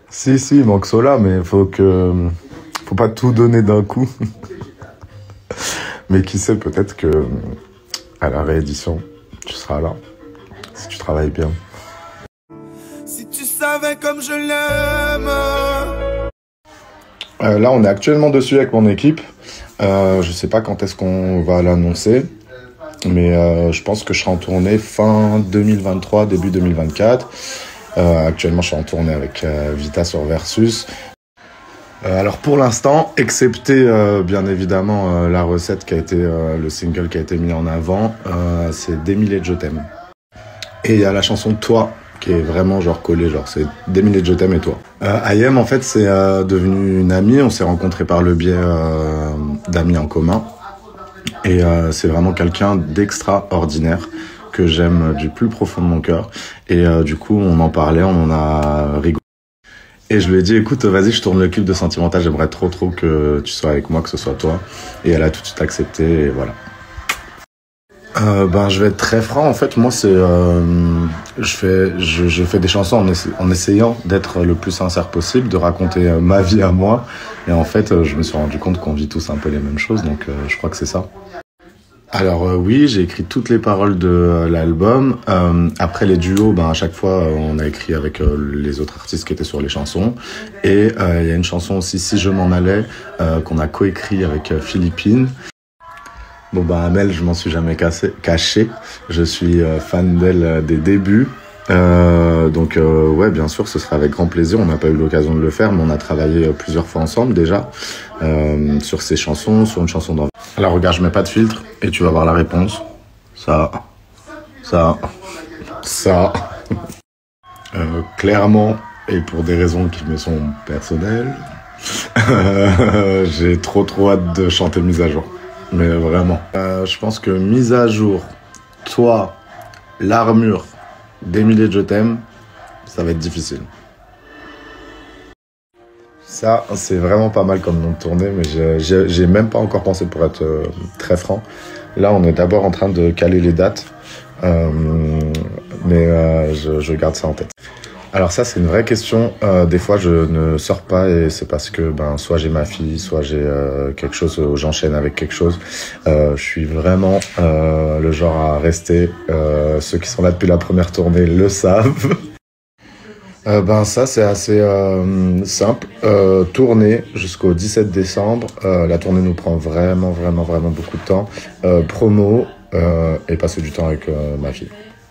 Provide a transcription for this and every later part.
Si, il manque Sola, mais faut pas tout donner d'un coup. Mais qui sait, peut-être que à la réédition, tu seras là, si tu travailles bien. Si tu savais comme je l'aime. Là, on est actuellement dessus avec mon équipe. Je sais pas quand est-ce qu'on va l'annoncer, mais je pense que je serai en tournée fin 2023, début 2024. Actuellement, je suis en tournée avec Vita sur Versus. Alors pour l'instant, excepté bien évidemment la recette qui a été le single qui a été mis en avant, c'est Des milliers de je t'aime. Et il y a la chanson Toi qui est vraiment genre collée, genre c'est Des milliers de je t'aime et toi. Ayem en fait c'est devenu une amie, on s'est rencontrés par le biais d'amis en commun. Et c'est vraiment quelqu'un d'extraordinaire que j'aime du plus profond de mon cœur. Et du coup on en parlait, on en a rigolé. Et je lui ai dit, écoute, vas-y, je tourne le clip de Sentimental, j'aimerais trop que tu sois avec moi, que ce soit toi. Et elle a tout de suite accepté, et voilà. Je vais être très franc, en fait, moi, c'est... je fais des chansons en essayant d'être le plus sincère possible, de raconter ma vie à moi. Et en fait, je me suis rendu compte qu'on vit tous un peu les mêmes choses, donc je crois que c'est ça. Alors oui, j'ai écrit toutes les paroles de l'album. Après les duos, à chaque fois, on a écrit avec les autres artistes qui étaient sur les chansons. Et il y a une chanson aussi, Si je m'en allais, qu'on a coécrit avec Philippine. Bon Amel, je m'en suis jamais caché. Je suis fan d'elle des débuts. Donc ouais, bien sûr, ce sera avec grand plaisir. On n'a pas eu l'occasion de le faire, mais on a travaillé plusieurs fois ensemble déjà sur ces chansons, sur une chanson d'enfant. Alors regarde, je mets pas de filtre et tu vas voir la réponse. Ça. Clairement, et pour des raisons qui me sont personnelles, j'ai trop hâte de chanter Mise à jour. Mais vraiment. Je pense que Mise à jour, Toi, L'Armure, Des milliers de je t'aime, ça va être difficile. Ça, c'est vraiment pas mal comme nom de tournée, mais j'ai même pas encore pensé pour être très franc. Là, on est d'abord en train de caler les dates, mais je garde ça en tête. Alors ça, c'est une vraie question. Des fois, je ne sors pas et c'est parce que soit j'ai ma fille, soit j'ai quelque chose, j'enchaîne avec quelque chose. Je suis vraiment le genre à rester. Ceux qui sont là depuis la première tournée le savent. Ça c'est assez simple. Tournée jusqu'au 17 décembre. La tournée nous prend vraiment beaucoup de temps. Promo et passer du temps avec ma fille.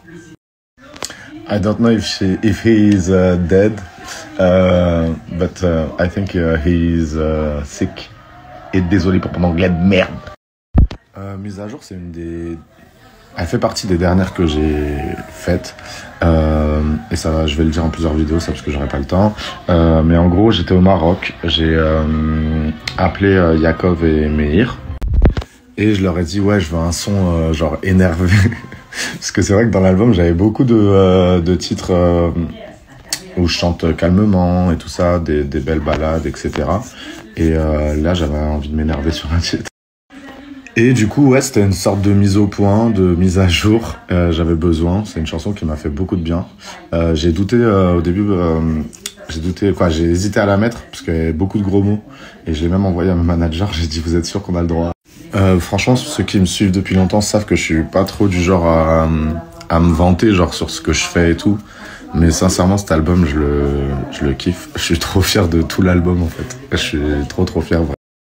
I don't know if he is dead, but I think he is sick. Et désolé pour mon anglais de merde. Mise à jour, c'est elle fait partie des dernières que j'ai faites. Et ça, je vais le dire en plusieurs vidéos, ça parce que j'aurai pas le temps. Mais en gros, j'étais au Maroc, j'ai appelé Yakov et Meir. Et je leur ai dit, ouais, je veux un son genre énervé. Parce que c'est vrai que dans l'album, j'avais beaucoup de titres où je chante calmement et tout ça, des belles ballades, etc. Et là, j'avais envie de m'énerver sur un titre. Et du coup, ouais, c'était une sorte de mise au point, de mise à jour. J'avais besoin. C'est une chanson qui m'a fait beaucoup de bien. J'ai douté au début. J'ai hésité à la mettre parce qu'il y avait beaucoup de gros mots. Et je l'ai même envoyé à mon manager. J'ai dit, vous êtes sûr qu'on a le droit? Franchement, ceux qui me suivent depuis longtemps savent que je suis pas trop du genre à me vanter genre sur ce que je fais et tout. Mais sincèrement, cet album, je le kiffe. Je suis trop fier de tout l'album en fait. Je suis trop fier.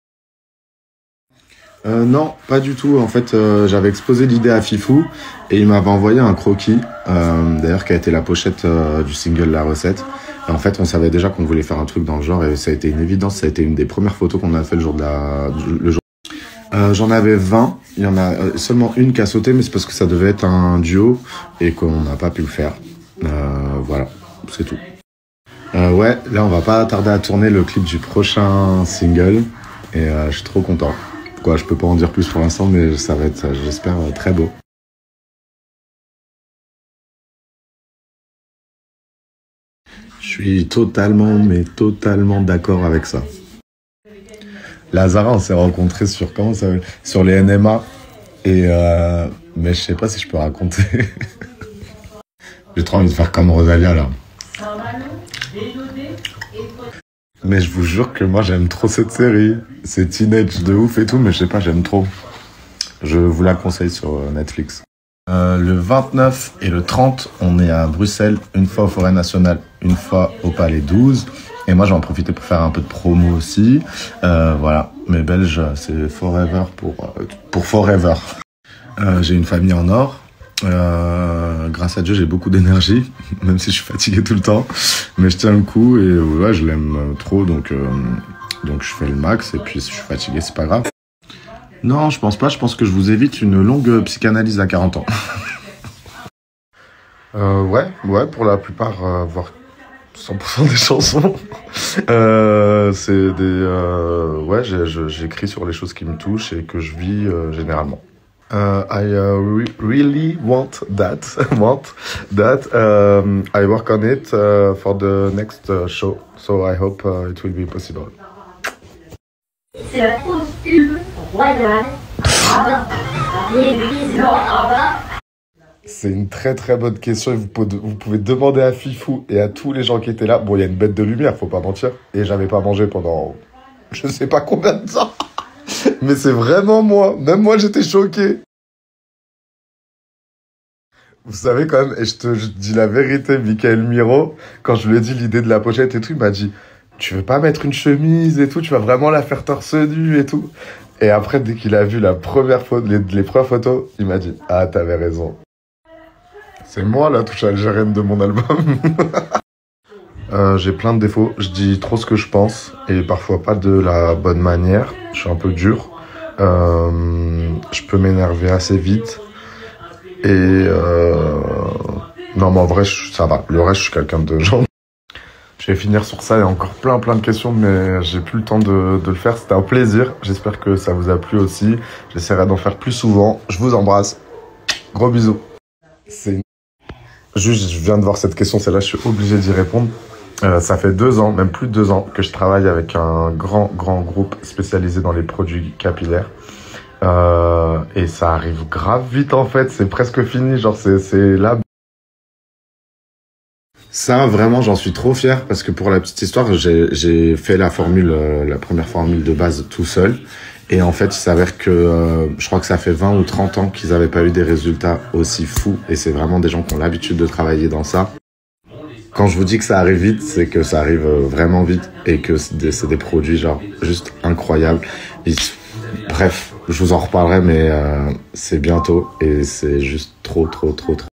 Non, pas du tout. En fait, j'avais exposé l'idée à Fifou et il m'avait envoyé un croquis, d'ailleurs qui a été la pochette du single La Recette. Et en fait, on savait déjà qu'on voulait faire un truc dans le genre et ça a été une évidence. Ça a été une des premières photos qu'on a fait le jour. J'en avais 20. Il y en a seulement une qui a sauté, mais c'est parce que ça devait être un duo et qu'on n'a pas pu le faire. Voilà, c'est tout. Ouais, là, on va pas tarder à tourner le clip du prochain single et je suis trop content. Je peux pas en dire plus pour l'instant, mais ça va être, j'espère, très beau. Je suis totalement d'accord avec ça. Lazara, on s'est rencontrés sur sur les NMA, et mais je sais pas si je peux raconter. J'ai trop envie de faire comme Rosalia là. Mais je vous jure que moi j'aime trop cette série. C'est teenage de ouf et tout, mais je sais pas, j'aime trop. Je vous la conseille sur Netflix. Le 29 et le 30, on est à Bruxelles, une fois au Forêt Nationale, une fois au Palais 12. Et moi, je vais en profiter pour faire un peu de promo aussi. Voilà, mes Belges, c'est Forever pour Forever. J'ai une famille en or. Grâce à Dieu, j'ai beaucoup d'énergie, même si je suis fatigué tout le temps. Mais je tiens le coup et ouais, je l'aime trop, donc je fais le max. Et puis, si je suis fatigué, c'est pas grave. Non, je pense pas. Je pense que je vous évite une longue psychanalyse à 40 ans. Ouais, pour la plupart, voire 100% des chansons. C'est des... ouais, j'écris sur les choses qui me touchent et que je vis généralement. Really want that. I work on it for the next show, so I hope it will be possible. C'est la costume royale. C'est une très très bonne question et vous pouvez demander à Fifou et à tous les gens qui étaient là. Bon, il y a une bête de lumière, faut pas mentir. Et j'avais pas mangé pendant je sais pas combien de temps. Mais c'est vraiment moi. Même moi, j'étais choqué. Vous savez quand même, et je dis la vérité, Michael Miro, quand je lui ai dit l'idée de la pochette et tout, il m'a dit « Tu veux pas mettre une chemise et tout, tu vas vraiment la faire torse nu et tout ?» Et après, dès qu'il a vu la première les premières photos, il m'a dit « Ah, t'avais raison. » C'est moi la touche algérienne de mon album. J'ai plein de défauts, je dis trop ce que je pense, et parfois pas de la bonne manière, je suis un peu dur. Je peux m'énerver assez vite. Et non, mais en vrai, ça va. Le reste, je suis quelqu'un de gentil. Je vais finir sur ça. Il y a encore plein de questions, mais j'ai plus le temps de le faire. C'était un plaisir. J'espère que ça vous a plu aussi. J'essaierai d'en faire plus souvent. Je vous embrasse. Gros bisous. Juste, je viens de voir cette question. Celle-là, je suis obligé d'y répondre. Ça fait 2 ans, même plus de 2 ans, que je travaille avec un grand groupe spécialisé dans les produits capillaires. Et ça arrive grave vite en fait, c'est presque fini, genre c'est là. Ça vraiment j'en suis trop fier parce que pour la petite histoire j'ai fait la première formule de base tout seul et en fait il s'avère que je crois que ça fait 20 ou 30 ans qu'ils n'avaient pas eu des résultats aussi fous et c'est vraiment des gens qui ont l'habitude de travailler dans ça. Quand je vous dis que ça arrive vite, c'est que ça arrive vraiment vite et que c'est des produits genre juste incroyables. Bref, je vous en reparlerai, mais c'est bientôt et c'est juste trop.